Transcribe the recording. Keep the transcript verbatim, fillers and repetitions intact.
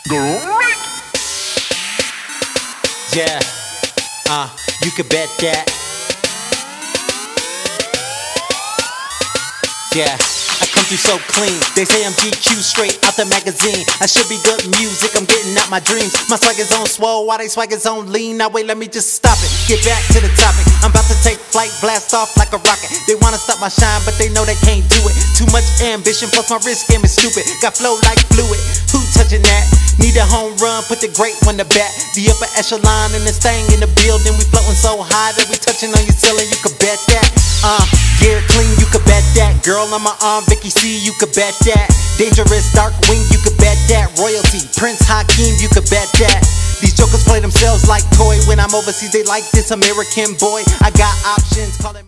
Yeah, uh, you could bet that. Yeah, I come through so clean. They say I'm G Q straight out the magazine. I should be good music, I'm getting out my dreams. My swag is on swole, while they swag is on lean. Now wait, let me just stop it, get back to the topic. I'm about to take flight, blast off like a rocket. They wanna stop my shine, but they know they can't do it. Too much ambition, plus my wrist game is stupid. Got flow like fluid, who touching that? Need a home run, put the great one to bat. The upper echelon and this thing in the building. We floating so high that we touching on your ceiling. You could bet that. Uh, gear clean, you could bet that. Girl on my arm, Vicky C, you could bet that. Dangerous, dark wing, you could bet that. Royalty, Prince Hakeem, you could bet that. These jokers play themselves like toy. When I'm overseas, they like this American boy. I got options, call it